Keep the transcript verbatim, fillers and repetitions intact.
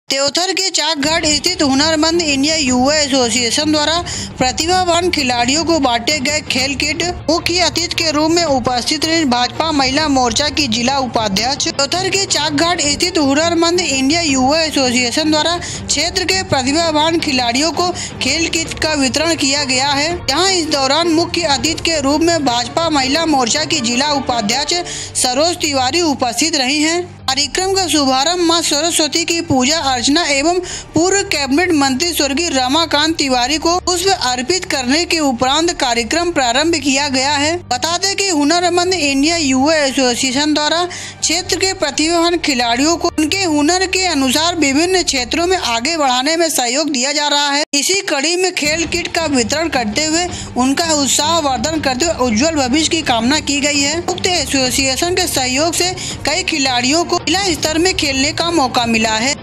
त्योथर के चाक घाट स्थित हुनरमंद इंडिया युवा एसोसिएशन द्वारा प्रतिभावान खिलाड़ियों को बांटे गए खेल किट। मुख्य अतिथि के रूप में उपस्थित रही भाजपा महिला मोर्चा की जिला उपाध्यक्ष। त्योथर के चाक घाट स्थित हुनरमंद इंडिया युवा एसोसिएशन द्वारा क्षेत्र के प्रतिभावान खिलाड़ियों को खेल किट का वितरण किया गया है। यहाँ इस दौरान मुख्य अतिथि के रूप में भाजपा महिला मोर्चा की जिला उपाध्यक्ष सरोज तिवारी उपस्थित रही हैं। कार्यक्रम का शुभारंभ मां सरस्वती की पूजा अर्चना एवं पूर्व कैबिनेट मंत्री स्वर्गीय रमाकांत तिवारी को पुष्प अर्पित करने के उपरांत कार्यक्रम प्रारंभ किया गया है। बता दें कि हुनरमंद इंडिया युवा एसोसिएशन द्वारा क्षेत्र के प्रतिभावान खिलाड़ियों को उनके हुनर के अनुसार विभिन्न क्षेत्रों में आगे बढ़ाने में सहयोग दिया जा रहा है। इसी कड़ी में खेल किट का वितरण करते हुए उनका उत्साह वर्धन करते हुए उज्जवल भविष्य की कामना की गई है। उक्त एसोसिएशन के सहयोग से कई खिलाड़ियों को जिला स्तर में खेलने का मौका मिला है।